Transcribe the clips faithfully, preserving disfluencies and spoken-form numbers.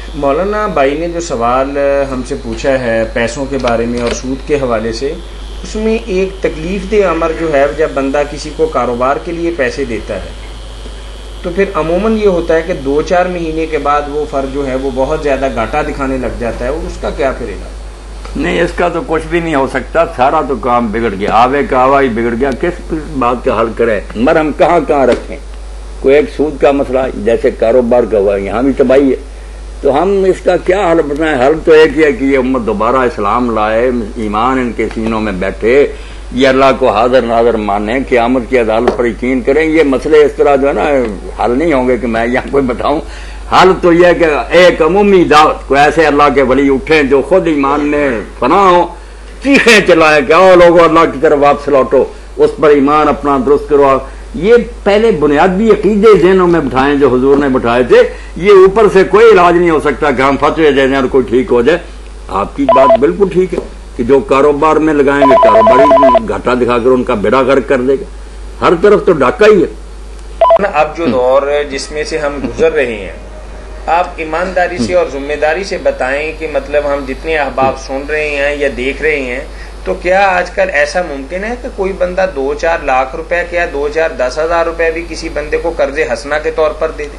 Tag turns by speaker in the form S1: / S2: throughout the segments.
S1: مولانا بھائی نے جو سوال ہم سے پوچھا ہے پیسوں کے بارے میں اور سود کے حوالے سے، اس میں ایک تکلیف دہ امر جو ہے، جب بندہ کسی کو کاروبار کے لیے پیسے دیتا ہے تو پھر عموماً یہ ہوتا ہے کہ دو چار مہینے کے بعد وہ فرد جو ہے وہ بہت زیادہ گھاٹا دکھانے لگ جاتا ہے، اور اس کا کیا پھر علاج؟
S2: نہیں، اس کا تو کچھ بھی نہیں ہو سکتا، سارا تو کام بگڑ گیا، آوے کا آوا ہی بگڑ گیا، کس بات کا حل کرے؟ مرہم کہاں کہاں رکھیں؟ کوئی ایک سود کا مسئلہ جیسے کاروبار کا ہوا، یہاں بھی تباہی ہے، تو ہم اس کا کیا حل بتائیں؟ حل تو ایک ہی ہے کہ یہ امت دوبارہ اسلام لائے، ایمان ان کے سینوں میں بیٹھے، یہ اللہ کو حاضر ناظر مانیں، قیامت کی عدالت پر یقین کریں۔ یہ مسئلے اس طرح جو ہے نا حل نہیں ہوں گے کہ میں یہاں کوئی بتاؤں۔ حل تو یہ ہے کہ ایک عمومی دعوت، کوئی ایسے اللہ کے ولی اٹھیں جو خود ایمان میں فنا ہو، چیخیں چلائیں کہ آؤ لوگوں اللہ کی طرف واپس لوٹو، اس پر ایمان اپنا درست کرو۔ یہ پہلے بنیادی عقیدے ذہنوں میں بٹھائیں جو حضور نے بٹھائے تھے۔ یہ اوپر سے کوئی علاج نہیں ہو سکتا کہ ہم فتوے دے دیں اور کوئی ٹھیک ہو جائے۔ آپ کی بات بالکل ٹھیک ہے کہ جو کاروبار میں لگائیں گے کاروباری گھاٹا دکھا کر ان کا بیڑا غرق کر دے گا، ہر طرف تو ڈاکہ ہی ہے۔
S1: اب جو دور جس میں سے ہم گزر رہے ہیں، آپ ایمانداری سے اور ذمہ داری سے بتائیں کہ مطلب ہم جتنے احباب سن رہے ہیں یا دیکھ رہے ہیں، تو کیا آج کل ایسا ممکن ہے کہ کوئی بندہ دو چار لاکھ روپے کیا دو چار دس ہزار روپے بھی کسی بندے کو قرض حسنہ کے طور پر دے دے؟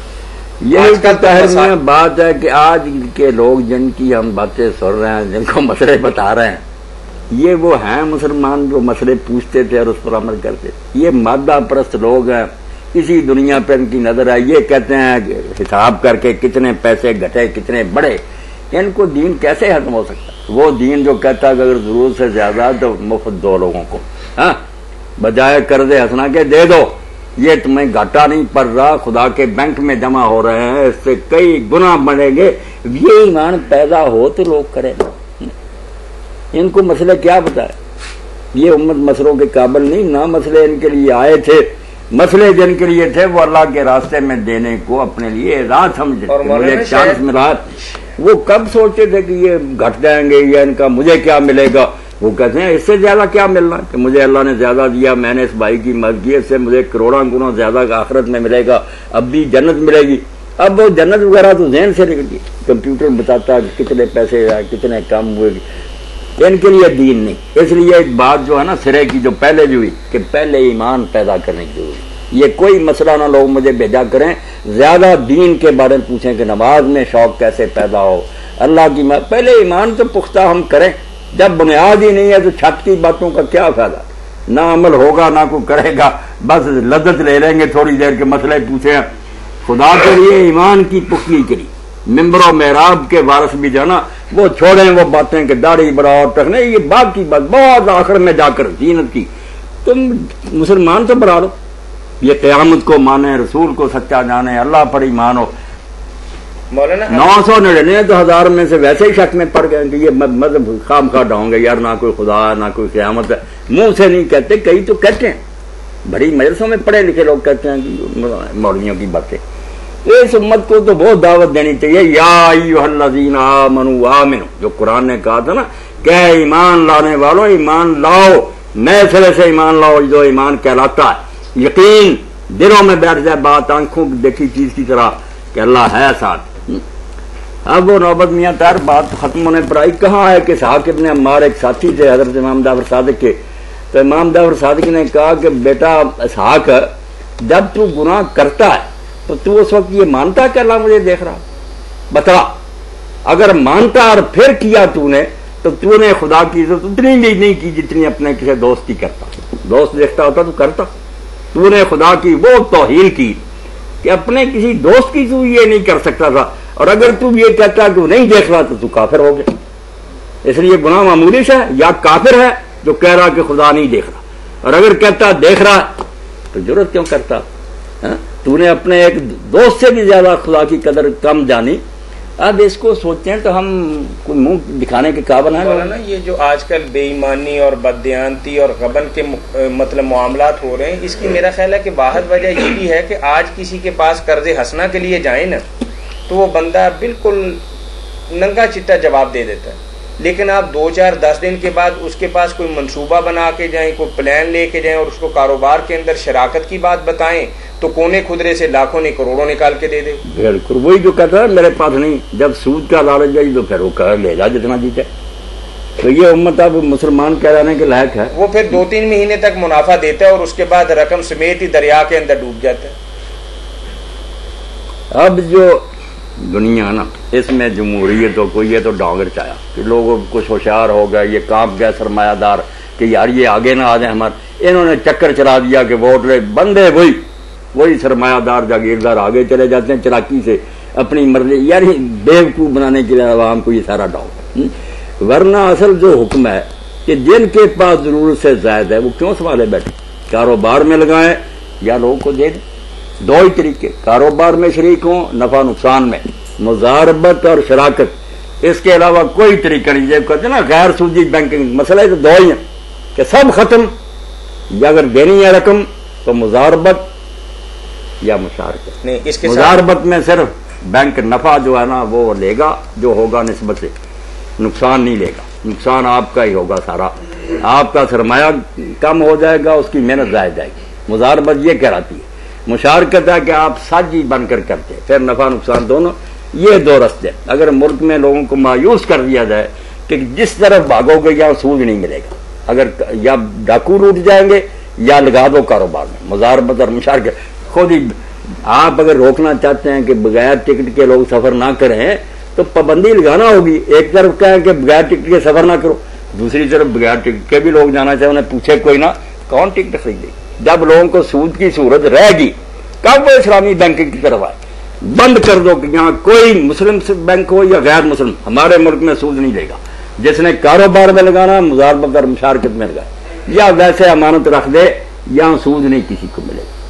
S2: یہی تو طاہر میں بات ہے کہ آج کے لوگ جن کی ہم باتیں سن رہے ہیں، جن کو مسئلے بتا رہے ہیں، یہ وہ ہیں مسلمان جو مسئلے پوچھتے تھے اور اس پر عمل کرتے تھے۔ یہ مادہ پرست لوگ ہیں، اسی دنیا پہ ان کی نظر ہے۔ یہ کہتے ہیں کہ حساب کر کے کتنے پیسے گھٹے کتنے بڑھے، ان کو دین کیسے ختم ہو سکتا؟ وہ دین جو کہتا ہے کہ اگر ضرورت سے زیادہ تو مفت دو لوگوں کو، ہاں بجائے قرض حسنہ کے دے دو، یہ تمہیں گھاٹا نہیں پڑ رہا، خدا کے بینک میں جمع ہو رہے ہیں، اس سے کئی گنا بڑھیں گے۔ یہ ایمان پیدا ہو تو لوگ کریں، ان کو مسئلے کیا پتا ہے؟ یہ امت مسئلوں کے قابل نہیں، نہ مسئلے ان کے لیے آئے تھے، مسئلے جن کے لیے تھے وہ اللہ کے راستے میں دینے کو اپنے لیے اعزاز سمجھتے، مجھے ایک چانس ملا، وہ کب سوچتے تھے کہ یہ گھٹ جائیں گے یا ان کا مجھے کیا ملے گا؟ وہ کہتے ہیں اس سے زیادہ کیا ملنا کہ مجھے اللہ نے زیادہ دیا، میں نے اس بھائی کی مدد کی، اس سے مجھے کروڑوں گنا زیادہ آخرت میں ملے گا، اب بھی جنت ملے گی۔ اب وہ جنت وغیرہ تو ذہن سے نکل گئی، کمپیوٹر بتاتا ہے کہ کتنے پیسے آئے کتنے کم ہوئے، ان کے لیے دین نہیں۔ اس لیے ایک بات جو ہے نا سرے کی جو پہلے جو ہوئی کہ پہلے ایمان پیدا کرنے کی ضرورت، یہ کوئی مسئلہ نہ لوگ مجھے بھیجا کریں، زیادہ دین کے بارے میں پوچھیں کہ نماز میں شوق کیسے پیدا ہو، اللہ کی ماں پہلے ایمان تو پختہ ہم کریں۔ جب بنیاد ہی نہیں ہے تو چھت کی باتوں کا کیا فائدہ؟ نہ عمل ہوگا نہ کوئی کرے گا، بس لذت لے لیں گے تھوڑی دیر کے مسئلے پوچھیں۔ خدا کے لیے ایمان کی پختگی کری، ممبر و محراب کے وارث بھی جانا وہ چھوڑیں وہ باتیں کہ داڑھی بڑھاؤ ٹکنے، یہ بات کی بات بہت آخر میں جا کر زینت کی۔ تم مسلمان تو بڑھا لو، یہ قیامت کو مانے، رسول کو سچا جانے، اللہ پر ایمان ہو۔
S1: مولانا
S2: نو سو نڑیانوے تو ہزار میں سے ویسے ہی شک میں پڑ گئے کہ یہ مذہب خام خواہ ڈھاؤں گے، یار نہ کوئی خدا ہے نہ کوئی قیامت ہے، منہ سے نہیں کہتے، کئی تو کہتے ہیں، بڑی مجلسوں میں پڑھے لکھے لوگ کہتے ہیں کہ مولویوں کی باتیں۔ اس امت کو تو بہت دعوت دینی چاہیے، یا ایھا الذین آمنوا آمنوا، جو قرآن نے کہا تھا نا کہ ایمان لانے والوں ایمان لاؤ، نئے سرے سے ایمان لاؤ، جو ایمان کہلاتا ہے، یقین دلوں میں بیٹھ جائے، بات آنکھوں دیکھی چیز کی طرح کہ اللہ ہے ساتھ۔ اب وہ نوبت میاں طاہر بات ختم ہونے پر آئی، کہاں ہے کہ اسحاق ابن عمار ایک ساتھی تھے حضرت امام جعفر صادق کے، تو امام جعفر صادق نے کہا کہ بیٹا اسحاق، جب تو گناہ کرتا ہے تو تو اس وقت یہ مانتا کہ اللہ مجھے دیکھ رہا؟ بتا، اگر مانتا اور پھر کیا تو نے تو تو نے خدا کی عزت اتنی نہیں کی جتنی اپنے کسی دوست کی کرتا۔ دوست دیکھتا ہوتا تو کرتا، تو نے خدا کی وہ توہین کی کہ اپنے کسی دوست کی تو یہ نہیں کر سکتا تھا، اور اگر تو یہ کہتا کہ وہ نہیں دیکھ رہا تو تو کافر ہو گیا۔ اس لیے گناہ معمولی سے ہے، یا کافر ہے جو کہہ رہا کہ خدا نہیں دیکھ رہا، اور اگر کہتا دیکھ رہا تو جرت کیوں کرتا؟ تو نے اپنے ایک دوست سے بھی زیادہ خدا کی قدر کم جانی۔ اب اس کو سوچتے ہیں تو ہم کوئی منہ دکھانے کے قابل ہیں؟
S1: مولانا یہ جو آج کل بے ایمانی اور بددیانتی اور غبن کے مطلب معاملات ہو رہے ہیں، اس کی میرا خیال ہے کہ واحد وجہ یہ بھی ہے کہ آج کسی کے پاس قرض حسنہ کے لیے جائیں نا تو وہ بندہ بالکل ننگا چٹا جواب دے دیتا ہے لیکن آپ دو چار دس دن کے بعد اس کے پاس کوئی منصوبہ بنا کے جائیں, کوئی پلان لے کے جائیں اور اس کو کاروبار کے اندر شراکت کی بات بتائیں تو کونے خدرے سے لاکھوں نے کروڑوں نکال کے دے دے.
S2: بالکل وہی جو کہتا ہے میرے پاس نہیں, جب سود کا لالچ جائے تو پھر وہ کر لے جا جتنا جیتے. تو یہ امت اب مسلمان کہلانے کے لائق ہے.
S1: وہ پھر دو تین مہینے تک منافع دیتا ہے اور اس کے بعد رقم سمیت ہی دریا کے اندر ڈوب جاتا ہے.
S2: اب جو دنیا نا اس میں جمہوریت ہو کوئی یہ تو ڈانگر چایا کہ لوگ کچھ ہوشیار ہو گئے, یہ کانپ گئے سرمایہ دار کہ یار یہ آگے نہ آ جائیں ہمارے, انہوں نے چکر چلا دیا کہ ووٹ لے, بندے وہی وہی سرمایہ دار جاگیردار آگے چلے جاتے ہیں چلاکی سے اپنی مرضی, یار بیوقوف بنانے کے لیے عوام کو یہ سارا ڈاؤ. ورنہ اصل جو حکم ہے کہ جن کے پاس ضرورت سے زائد ہے وہ کیوں سنبھالے بیٹھے, کاروبار میں لگائیں یا لوگوں کو دے دیں. دو ہی طریقے, کاروبار میں شریک ہوں, نفع نقصان میں, مزاربت اور شراکت, اس کے علاوہ کوئی طریقہ نہیں. جب کہتے ہیں نا غیر سودی بینکنگ, مسئلہ تو دو ہی ہیں کہ سب ختم, یا اگر دینی ہے رقم تو مزاربت یا مشارکت. نہیں, اس کے مزاربت میں صرف بینک نفع جو ہے نا وہ لے گا جو ہوگا نسبت سے, نقصان نہیں لے گا, نقصان آپ کا ہی ہوگا سارا, آپ کا سرمایہ کم ہو جائے گا, اس کی محنت ضائع جائے گی. مزاربت یہ کہلاتی ہے. مشارکت ہے کہ آپ ساجی بن کر کرتے, پھر نفع نقصان دونوں. یہ دو رستے. اگر ملک میں لوگوں کو مایوس کر دیا جائے کہ جس طرف بھاگو گے یا سود نہیں ملے گا, اگر یا ڈاکو لوٹ جائیں گے یا لگا دو کاروبار میں مزاربت اور مشارکت. خود ہی آپ اگر روکنا چاہتے ہیں کہ بغیر ٹکٹ کے لوگ سفر نہ کریں تو پابندی لگانا ہوگی. ایک طرف کہیں کہ بغیر ٹکٹ کے سفر نہ کرو, دوسری طرف بغیر ٹکٹ کے بھی لوگ جانا چاہیں, انہیں پوچھے کوئی نہ کون ٹکٹ خریدے. جب لوگوں کو سود کی صورت رہے گی کب وہ اسلامی بینکنگ کی طرف آئے. بند کر دو کہ یہاں کوئی مسلم بینک ہو یا غیر مسلم, ہمارے ملک میں سود نہیں دے گا. جس نے کاروبار میں لگانا مزاربت اور مشارکت میں لگائے, یا ویسے امانت رکھ دے, یہاں سود نہیں کسی کو ملے گا.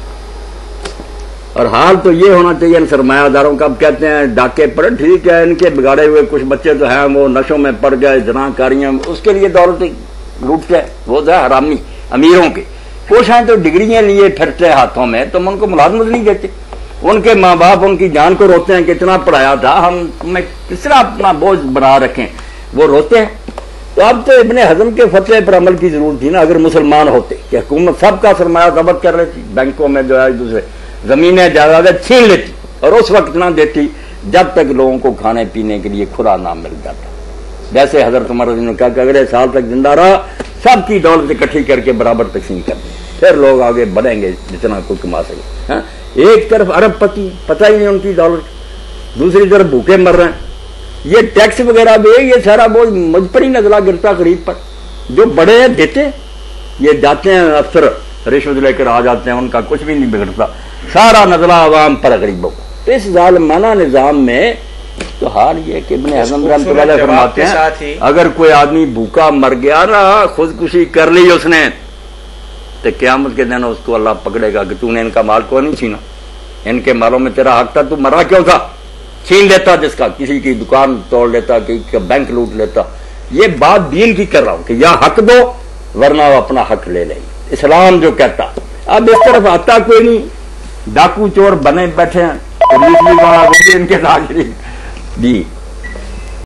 S2: اور حال تو یہ ہونا چاہیے ان سرمایہ داروں کا. اب کہتے ہیں ڈاکے پڑے, ٹھیک ہے, ان کے بگاڑے ہوئے کچھ بچے تو ہیں وہ نشوں میں پڑ گئے, جناح کاریاں, اس کے لیے دولت لوٹتے ہیں, وہ جو ہے حرامی امیروں کے. کچھ ہیں تو ڈگریاں لیے پھرتے ہاتھوں میں, تم ان کو ملازمت نہیں دیتے. ان کے ماں باپ ان کی جان کو روتے ہیں کہ اتنا پڑھایا تھا, ہم تمہیں کس طرح اپنا بوجھ بنا رکھیں, وہ روتے ہیں. تو اب تو ابن حزم کے فتوے پر عمل کی ضرورت تھی نا. اگر مسلمان ہوتے کہ حکومت سب کا سرمایہ ضبط کر رہی تھی, بینکوں میں جو ہے دوسرے زمینیں جائیدادیں چھین لیتی اور اس وقت نہ دیتی جب تک لوگوں کو کھانے پینے کے لیے کھلا نہ مل جاتا. جیسے حضرت عمر رضی اللہ عنہ نے کہا کہ اگلے سال تک زندہ رہا سب کی دولت اکٹھی کر کے برابر تقسیم کر دیں, پھر لوگ آگے بڑھیں گے جتنا کوئی کما سکے. ہاں, ایک طرف ارب پتی, پتہ ہی نہیں ان کی دولت, دوسری طرف بھوکے مر رہے ہیں. یہ ٹیکس وغیرہ بھی, یہ سارا بوجھ مجھ پر ہی نزلہ گرتا غریب پر. جو بڑے ہیں دیتے, یہ جاتے ہیں افسر رشوت لے کر آ جاتے ہیں, ان کا کچھ بھی نہیں بگڑتا, سارا نزلہ عوام پر غریبوں کو. تو اس ظالمانہ نظام میں تو حال یہ کہ ابن حزم رحمۃ اللہ علیہ فرماتے ہیں اگر کوئی آدمی بھوکا مر گیا نا, خودکشی کر لی اس نے, تو قیامت کے دن اس کو اللہ پکڑے گا کہ تو نے ان کا مال کو نہیں چھینا, ان کے مالوں میں تیرا حق تھا, تو مرا کیوں تھا, چھین لیتا جس کا, کسی کی دکان توڑ لیتا, کسی کا بینک لوٹ لیتا. یہ بات دین کی کر رہا ہوں کہ یا حق دو ورنہ وہ اپنا حق لے لیں. اسلام جو کہتا, اب اس طرف آتا کوئی نہیں, ڈاکو چور بنے بیٹھے ہیں, پولیس بھی وہاں ان کے ساتھ جی